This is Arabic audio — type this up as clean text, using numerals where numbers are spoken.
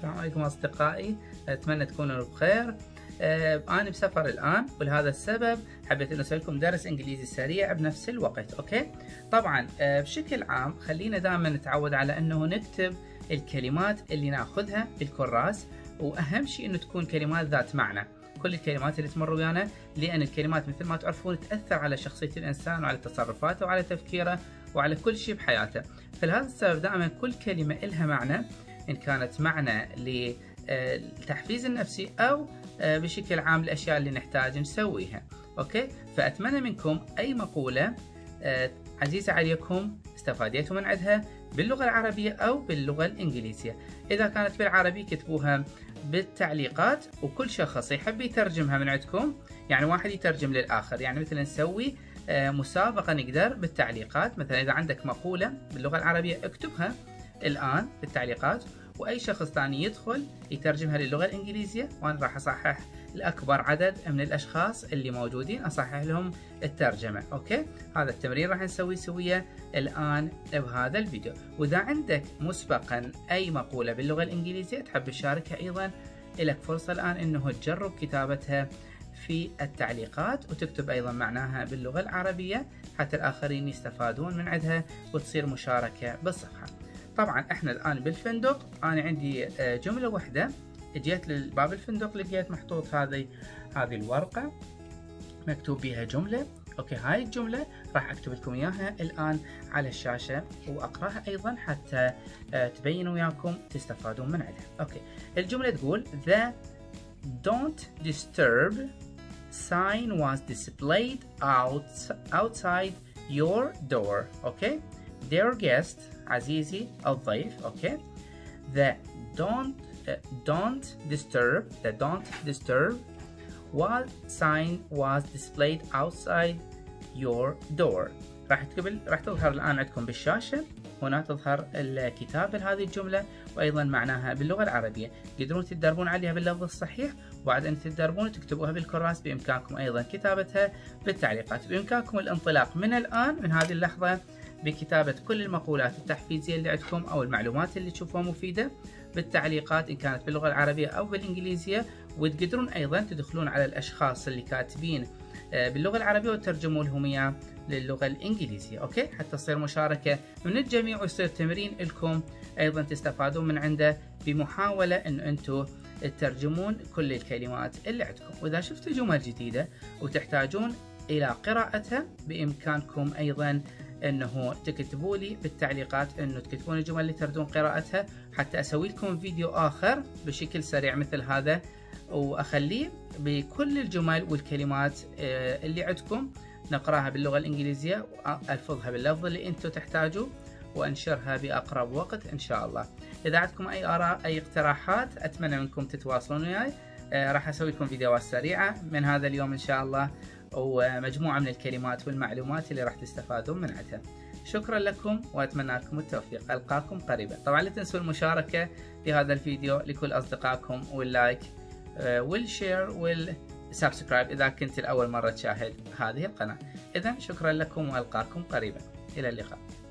السلام عليكم أصدقائي، أتمنى تكونوا بخير. أنا بسفر الآن ولهذا السبب حبيت أن أسوي لكم درس إنجليزي سريع بنفس الوقت. أوكي، طبعا بشكل عام خلينا دائما نتعود على أنه نكتب الكلمات اللي ناخذها بالكراس، وأهم شيء أنه تكون كلمات ذات معنى. كل الكلمات اللي تمر ويانا، لأن الكلمات مثل ما تعرفون تأثر على شخصية الإنسان وعلى تصرفاته وعلى تفكيره وعلى كل شيء بحياته. فلهذا السبب دائما كل كلمة إلها معنى، إن كانت معنى للتحفيز النفسي أو بشكل عام الأشياء اللي نحتاج نسويها. أوكي، فأتمنى منكم أي مقولة عزيزة عليكم استفاديتوا من عندها باللغة العربية أو باللغة الإنجليزية. إذا كانت بالعربي كتبوها بالتعليقات، وكل شخص يحب يترجمها من عندكم، يعني واحد يترجم للآخر، يعني مثلا نسوي مسابقة نقدر بالتعليقات. مثلا إذا عندك مقولة باللغة العربية اكتبها الآن بالتعليقات، وأي شخص ثاني يدخل يترجمها للغة الإنجليزية، وأنا راح أصحح لأكبر عدد من الأشخاص اللي موجودين، أصحح لهم الترجمة. أوكي، هذا التمرين راح نسويه سوية الآن بهذا الفيديو. وإذا عندك مسبقا أي مقولة باللغة الإنجليزية تحب تشاركها، أيضا لك فرصة الآن أنه تجرب كتابتها في التعليقات، وتكتب أيضا معناها باللغة العربية حتى الآخرين يستفادون من عندها وتصير مشاركة بالصفحة. طبعا احنا الآن بالفندق، أنا عندي جملة واحدة، جيت لباب الفندق لقيت محطوط هذه الورقة مكتوب بها جملة. اوكي، هاي الجملة راح اكتب لكم اياها الآن على الشاشة واقراها ايضا حتى تبين وياكم تستفادون من عندها. اوكي، الجملة تقول The don't disturb sign was displayed outside your door. اوكي، dear guest عزيزي الضيف. اوكي، the don't disturb sign was displayed outside your door. راح تظهر الآن عندكم بالشاشة، هنا تظهر الكتابة لهذه الجملة وأيضا معناها باللغة العربية. تقدرون تتدربون عليها باللفظ الصحيح، وبعد أن تتدربون تكتبوها بالكراس بإمكانكم أيضا كتابتها بالتعليقات. بإمكانكم الانطلاق من الآن من هذه اللحظة بكتابة كل المقولات التحفيزية اللي عندكم أو المعلومات اللي تشوفوها مفيدة بالتعليقات، إن كانت باللغة العربية أو بالإنجليزية. وتقدرون أيضا تدخلون على الأشخاص اللي كاتبين باللغة العربية وترجموا لهم إياه للغة الإنجليزية. أوكي، حتى تصير مشاركة من الجميع ويصير تمرين لكم أيضا تستفادون من عنده بمحاولة أن أنتم تترجمون كل الكلمات اللي عندكم. وإذا شفتوا جمل جديدة وتحتاجون إلى قراءتها، بإمكانكم أيضا انه تكتبوا لي بالتعليقات انه تكتبون الجمل اللي تردون قراءتها، حتى اسوي لكم فيديو اخر بشكل سريع مثل هذا، واخليه بكل الجمل والكلمات اللي عندكم نقراها باللغة الانجليزية والفظها باللفظ اللي انتم تحتاجوا، وانشرها باقرب وقت ان شاء الله. اذا عندكم اي اراء اي اقتراحات اتمنى منكم تتواصلون وياي. راح اسوي لكم فيديوهات سريعة من هذا اليوم ان شاء الله، ومجموعة من الكلمات والمعلومات اللي راح تستفادون من عندها. شكرا لكم وأتمنى لكم التوفيق، ألقاكم قريبا. طبعا لا تنسوا المشاركة في هذا الفيديو لكل أصدقائكم، واللايك والشير والسبسكرايب إذا كنت لأول مرة تشاهد هذه القناة. إذن شكرا لكم وألقاكم قريبا، إلى اللقاء.